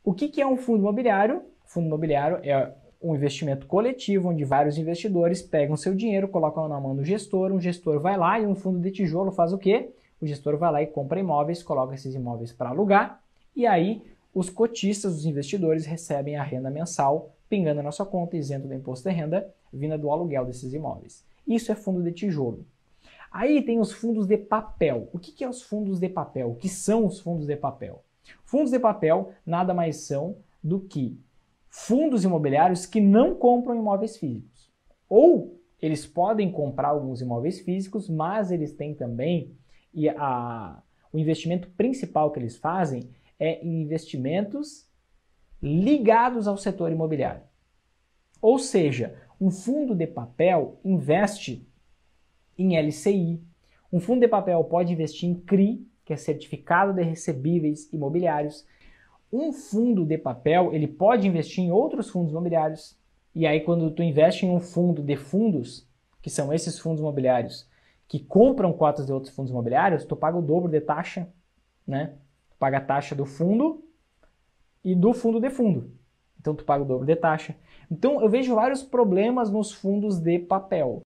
O que é um fundo imobiliário? O fundo imobiliário é um investimento coletivo, onde vários investidores pegam seu dinheiro, colocam na mão do gestor, um gestor vai lá e um fundo de tijolo faz o quê? O gestor vai lá e compra imóveis, coloca esses imóveis para alugar, e aí os cotistas, os investidores, recebem a renda mensal, pingando na sua conta, isento do imposto de renda, vinda do aluguel desses imóveis. Isso é fundo de tijolo. Aí tem os fundos de papel. O que é os fundos de papel? O que são os fundos de papel? Fundos de papel nada mais são do que fundos imobiliários que não compram imóveis físicos. Ou eles podem comprar alguns imóveis físicos, mas eles têm também, o investimento principal que eles fazem é em investimentos ligados ao setor imobiliário. Ou seja, um fundo de papel investe em LCI. Um fundo de papel pode investir em CRI, que é Certificado de Recebíveis Imobiliários. Um fundo de papel, ele pode investir em outros fundos imobiliários. E aí, quando tu investe em um fundo de fundos, que são esses fundos imobiliários, que compram cotas de outros fundos imobiliários, tu paga o dobro de taxa, né? Tu paga a taxa do fundo e do fundo de fundo. Então, tu paga o dobro de taxa. Então, eu vejo vários problemas nos fundos de papel.